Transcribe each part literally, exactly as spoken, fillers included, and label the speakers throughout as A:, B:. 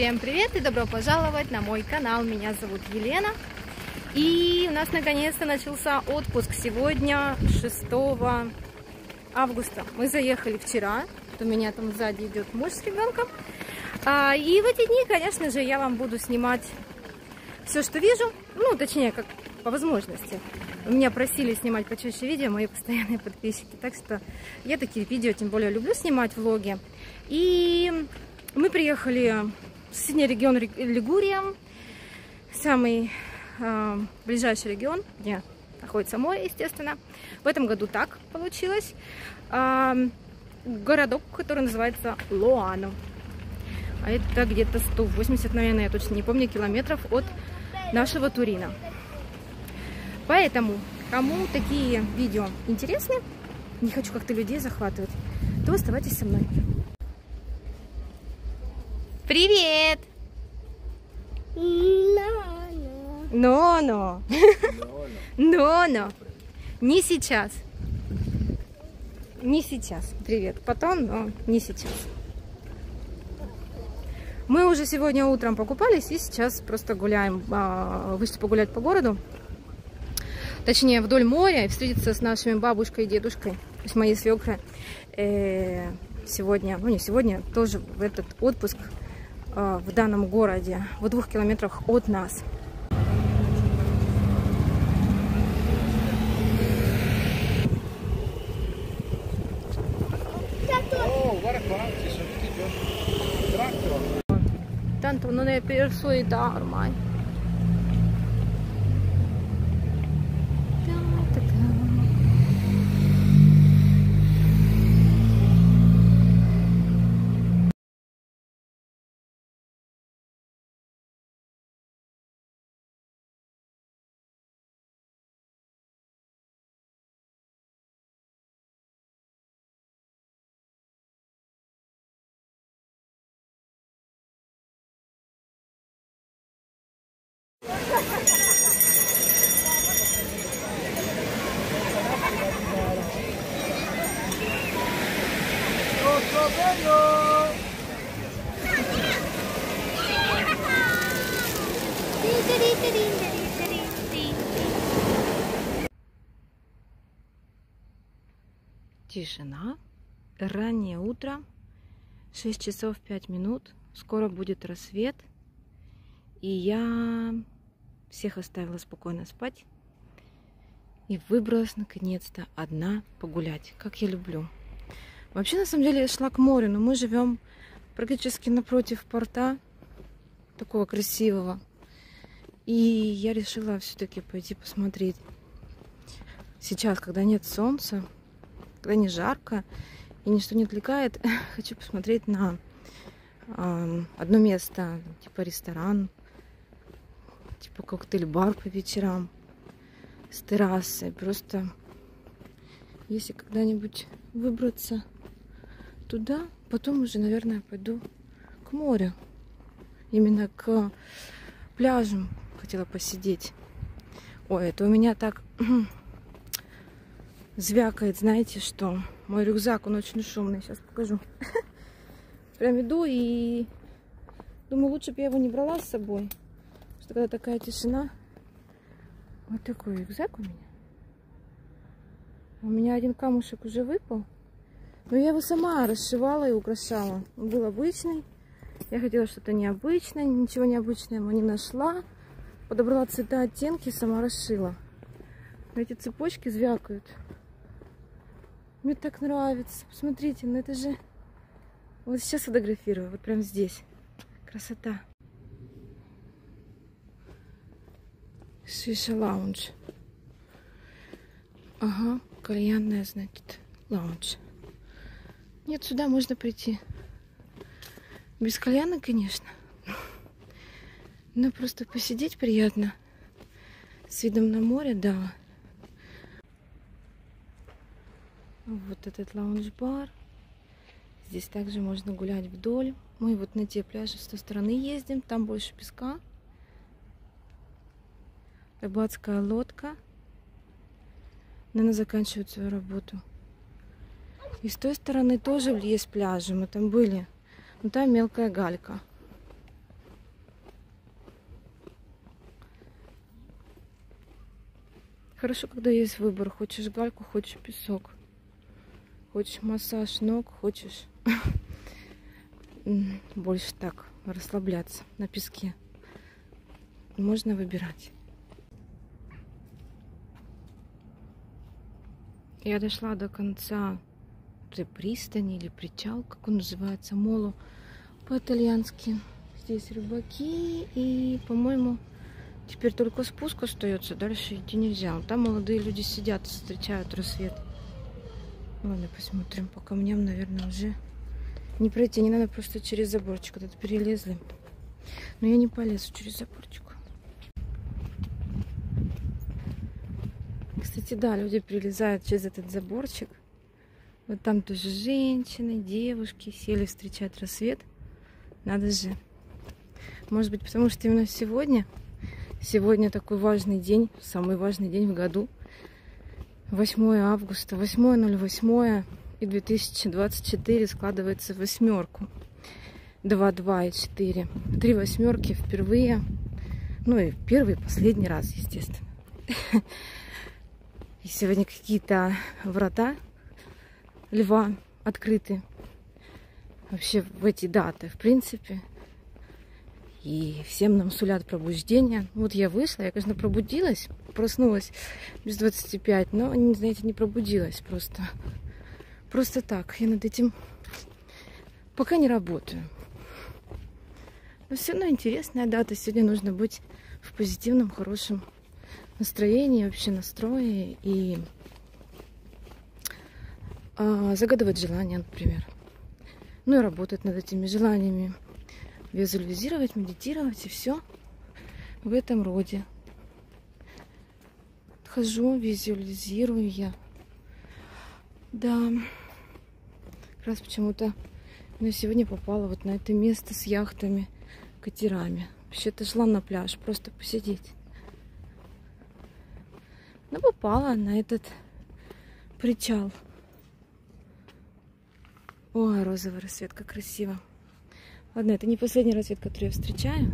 A: Всем привет и добро пожаловать на мой канал. Меня зовут Елена. И у нас наконец-то начался отпуск. Сегодня шестого августа. Мы заехали вчера. У меня там сзади идет муж с ребенком. А, и в эти дни, конечно же, я вам буду снимать все, что вижу. Ну, точнее, как по возможности. Меня просили снимать почаще видео, мои постоянные подписчики. Так что я такие видео, тем более, люблю снимать влоги. И мы приехали в соседний регион Лигурия, самый э, ближайший регион, где находится море, естественно. В этом году так получилось. Э, городок, который называется Лоано. А это где-то сто восемьдесят, наверное, я точно не помню, километров от нашего Турина. Поэтому, кому такие видео интересны, не хочу как-то людей захватывать, то оставайтесь со мной. Привет! Но-но. Но-но. Не сейчас. Не сейчас. Привет. Потом, но не сейчас. Мы уже сегодня утром покупались и сейчас просто гуляем. Вышли погулять по городу. Точнее, вдоль моря и встретиться с нашими бабушкой и дедушкой, с моей свекрой. Сегодня, ну не сегодня, тоже в этот отпуск в данном городе, в двух километрах от нас. Tanto non è per solita ormai. Тишина, раннее утро, шесть часов пять минут, скоро будет рассвет, и я всех оставила спокойно спать и выбралась наконец-то одна погулять, как я люблю. Вообще, на самом деле, я шла к морю, но мы живем практически напротив порта, такого красивого, и я решила все-таки пойти посмотреть. Сейчас, когда нет солнца, когда не жарко и ничто не отвлекает, хочу посмотреть на э, одно место, типа ресторан, типа коктейль-бар по вечерам с террасой. Просто если когда-нибудь выбраться туда, потом уже, наверное, пойду к морю, именно к пляжам хотела посидеть. Ой, это у меня так звякает, знаете что? Мой рюкзак, он очень шумный, сейчас покажу. Прям иду и думаю, лучше бы я его не брала с собой, потому что когда такая тишина. Вот такой рюкзак у меня. У меня один камушек уже выпал, но я его сама расшивала и украшала. Он был обычный, я хотела что-то необычное, ничего необычного не нашла. Подобрала цвета, оттенки, сама расшила. Но эти цепочки звякают. Мне так нравится. Посмотрите, ну это же... Вот сейчас фотографирую, вот прям здесь. Красота. Шиша лаунж. Ага, кальянная, значит, лаунж. Нет, сюда можно прийти. Без кальяна, конечно. Но просто посидеть приятно. С видом на море, да. Вот этот лаунж-бар. Здесь также можно гулять вдоль. Мы вот на те пляжи с той стороны ездим. Там больше песка. Рыбацкая лодка. Наверное, заканчивает свою работу. И с той стороны тоже есть пляжи. Мы там были. Но там мелкая галька. Хорошо, когда есть выбор. Хочешь гальку, хочешь песок. Хочешь массаж ног, хочешь больше так расслабляться на песке. Можно выбирать. Я дошла до конца пристани или причал, как он называется, моло по-итальянски. Здесь рыбаки и, по-моему, теперь только спуск остается, дальше идти нельзя. Там молодые люди сидят, встречают рассвет. Ладно, посмотрим. По камням, наверное, уже не пройти. Не надо, просто через заборчик. Тут перелезли. Но я не полезу через заборчик. Кстати, да, люди перелезают через этот заборчик. Вот там тоже женщины, девушки сели встречать рассвет. Надо же. Может быть, потому что именно сегодня, сегодня такой важный день, самый важный день в году. восьмое августа, восьмое ноль восемь и две тысячи двадцать четыре складывается в восьмерку. два, два и четыре. Три восьмерки впервые. Ну и первый, и последний раз, естественно. И сегодня какие-то врата льва открыты. Вообще в эти даты, в принципе. И всем нам сулят пробуждение. Вот я вышла, я, конечно, пробудилась, проснулась без двадцати пяти, но, знаете, не пробудилась просто. Просто так. Я над этим пока не работаю. Но все равно интересная дата. Сегодня нужно быть в позитивном, хорошем настроении, вообще настрое и а, загадывать желания, например. Ну и работать над этими желаниями. Визуализировать, медитировать и все в этом роде. Хожу, визуализирую я. Да. Как раз почему-то я сегодня попала вот на это место с яхтами, катерами. Вообще-то шла на пляж, просто посидеть. Но попала на этот причал. Ой, розовый рассвет, как красиво. Ладно, это не последний рассвет, который я встречаю.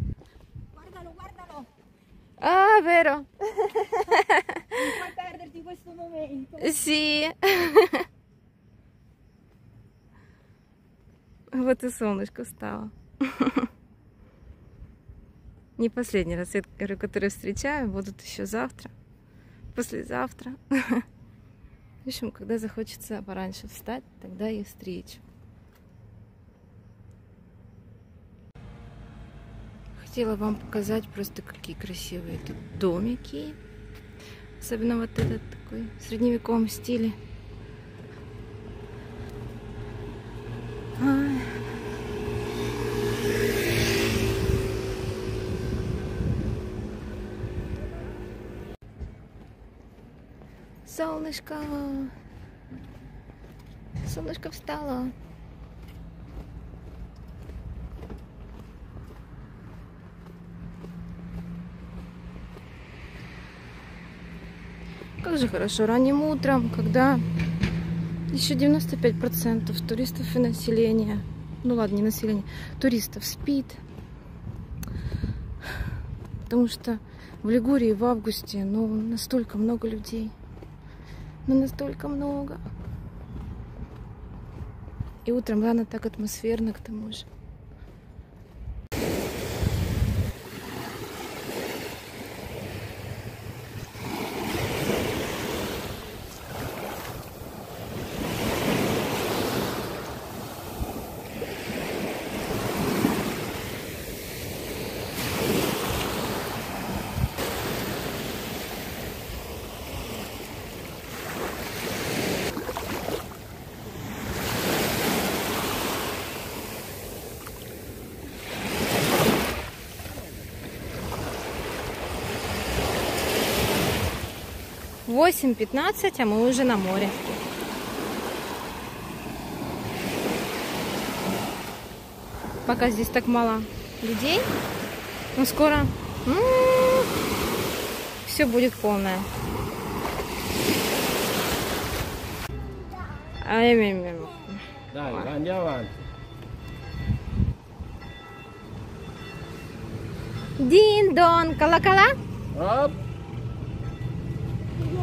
A: Ah, vero?
B: Non puoi perderti questo momento.
A: Sì. Вот и солнышко встало. Не последний рассвет, который встречаю. Будут еще завтра, послезавтра. В общем, когда захочется пораньше встать, тогда и встречу. Хотела вам показать просто какие красивые тут домики. Особенно вот этот такой в средневековом стиле. Ай. Солнышко. Солнышко встало. Как же хорошо ранним утром, когда еще девяносто пять процентов туристов и населения, ну ладно, не населения, туристов спит. Потому что в Лигурии в августе, ну, настолько много людей. Ну, настолько много. И утром рано так атмосферно, к тому же. восемь пятнадцать, а мы уже на море. Пока здесь так мало людей, но скоро м-м, все будет полное.
C: Dai, andiamo avanti.
A: Дин-дон, колокола.
C: Оп.
A: красиво.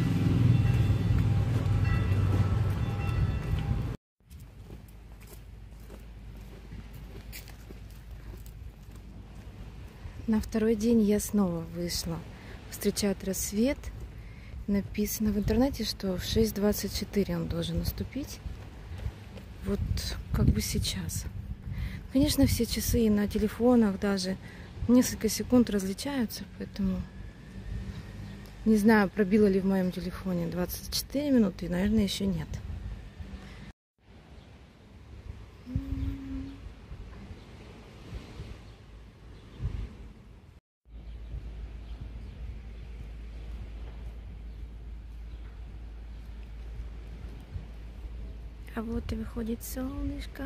A: На второй день я снова вышла встречать рассвет. Написано в интернете, что в шесть двадцать четыре он должен наступить. Вот как бы сейчас. Конечно, все часы на телефонах даже несколько секунд различаются, поэтому не знаю, пробило ли в моем телефоне двадцать четыре минуты, наверное, еще нет. А вот и выходит солнышко.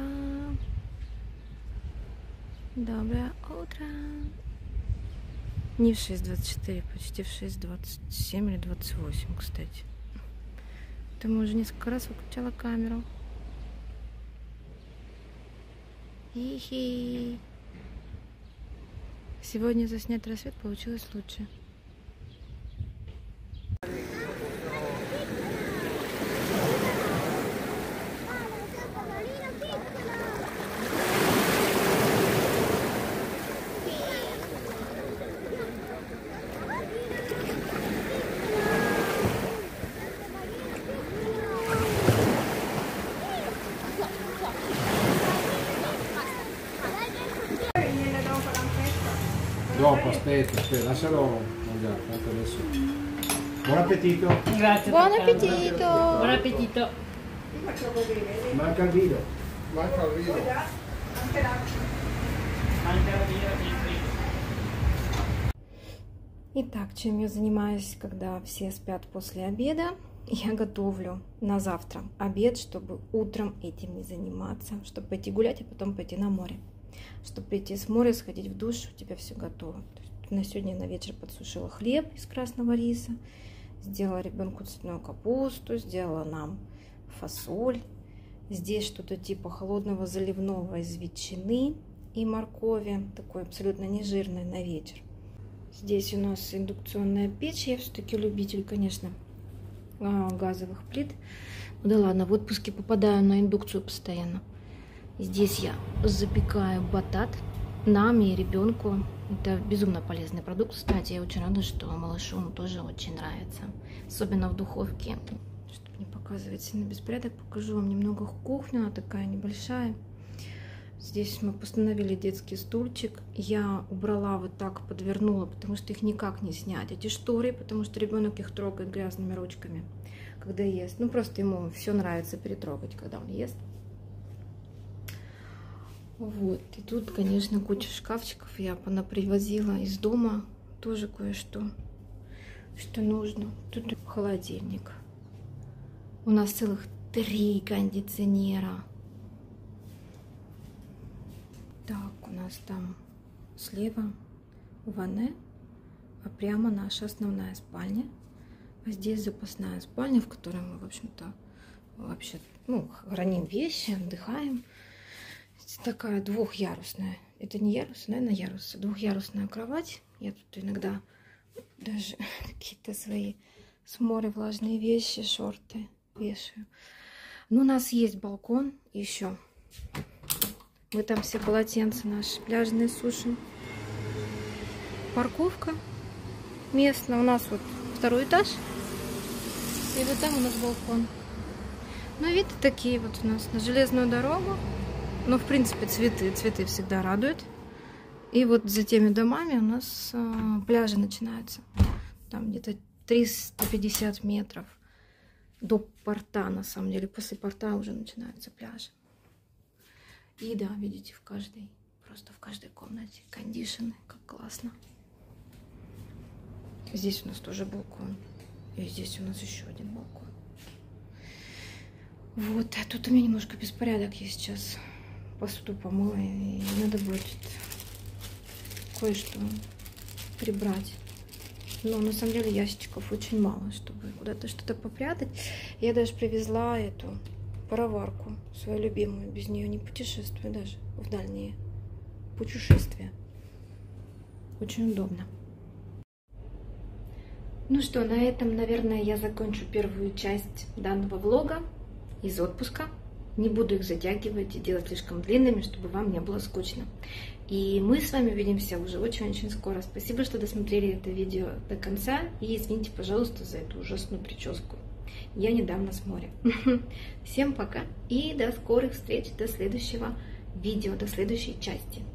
A: Доброе утро. Не в шесть двадцать четыре, почти в шесть двадцать семь или двадцать восемь, кстати. Потому уже несколько раз выключала камеру. Хи-хи. Сегодня заснять рассвет получилось лучше.
C: Dopo, aspetta, aspetta, lascialo mangiare, tanto adesso. Buon appetito.
D: Grazie.
A: Buon
D: Buon
A: appetito!
D: Buon appetito.
C: Manca il vino. Manca il vino.
A: Итак, чем я занимаюсь, когда все спят после обеда? Я готовлю на завтра обед, чтобы утром этим не заниматься, чтобы пойти гулять, а потом пойти на море. Чтобы прийти с моря, сходить в душ, у тебя все готово. То есть на сегодня на вечер подсушила хлеб из красного риса, сделала ребенку цветную капусту, сделала нам фасоль. Здесь что-то типа холодного заливного из ветчины и моркови, такой абсолютно нежирный на вечер. Здесь у нас индукционная печь, я все-таки любитель, конечно, газовых плит. Ну да ладно, в отпуске попадаю на индукцию постоянно. Здесь я запекаю батат нам и ребенку. Это безумно полезный продукт. Кстати, я очень рада, что малышу он тоже очень нравится. Особенно в духовке. Чтобы не показывать сильный беспорядок, покажу вам немного кухню. Она такая небольшая. Здесь мы постановили детский стульчик. Я убрала вот так, подвернула, потому что их никак не снять. Эти шторы, потому что ребенок их трогает грязными ручками, когда ест. Ну, просто ему все нравится перетрогать, когда он ест. Вот, и тут, конечно, куча шкафчиков я понапривозила из дома, тоже кое-что, что нужно. Тут холодильник. У нас целых три кондиционера. Так, у нас там слева ванная, а прямо наша основная спальня. А здесь запасная спальня, в которой мы, в общем-то, вообще, ну, храним вещи, отдыхаем. Такая двухъярусная. Это не ярус, наверное, ярус. Двухъярусная кровать. Я тут иногда даже какие-то свои с моря влажные вещи, шорты вешаю. Но у нас есть балкон еще. Мы там все полотенца наши пляжные сушим. Парковка местная. У нас вот второй этаж. И вот там у нас балкон. Ну, виды такие вот у нас на железную дорогу. Ну, в принципе, цветы, цветы всегда радуют. И вот за теми домами у нас э, пляжи начинаются. Там где-то триста пятьдесят метров до порта, на самом деле. После порта уже начинаются пляжи. И да, видите, в каждой, просто в каждой комнате кондишены, как классно. Здесь у нас тоже балкон. И здесь у нас еще один балкон. Вот, а тут у меня немножко беспорядок. Я сейчас посуду помыла, и надо будет кое-что прибрать. Но на самом деле ящичков очень мало, чтобы куда-то что-то попрятать. Я даже привезла эту пароварку, свою любимую. Без нее не путешествую даже в дальние путешествия. Очень удобно. Ну что, на этом, наверное, я закончу первую часть данного влога из отпуска. Не буду их затягивать и делать слишком длинными, чтобы вам не было скучно. И мы с вами увидимся уже очень-очень скоро. Спасибо, что досмотрели это видео до конца. И извините, пожалуйста, за эту ужасную прическу. Я недавно с моря. Всем пока и до скорых встреч, до следующего видео, до следующей части.